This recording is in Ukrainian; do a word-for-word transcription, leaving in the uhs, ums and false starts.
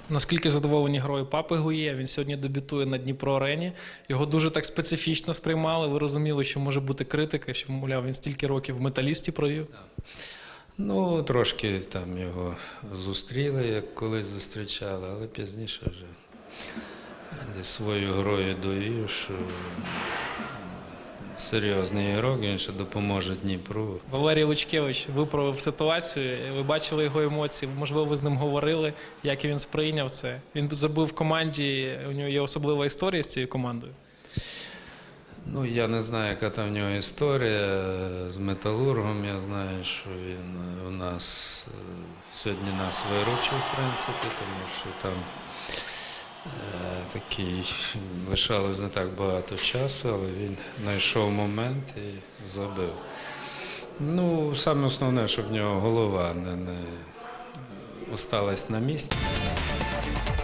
Наскільки задоволені грою Папи Гує? Він сьогодні дебютує на Дніпро-арені. Його дуже так специфічно сприймали. Ви розуміли, що може бути критика, що, мовляв, він стільки років в «Металісті» провів? Ну, трошки там його зустріли, як колись зустрічали, але пізніше вже десь свою грою довів, що серйозний ігрок, він ще допоможе Дніпру. Валерій Лучкевич виправив ситуацію, ви бачили його емоції, можливо, ви з ним говорили, як він сприйняв це. Він забив в команді, у нього є особлива історія з цією командою. Ну, я не знаю, яка там в нього історія з «Металургом». Я знаю, що він у нас сьогодні нас виручив, в принципі, тому що там е, такий лишалось не так багато часу, але він знайшов момент і забив. Ну, саме основне, щоб в нього голова не, не осталась на місці.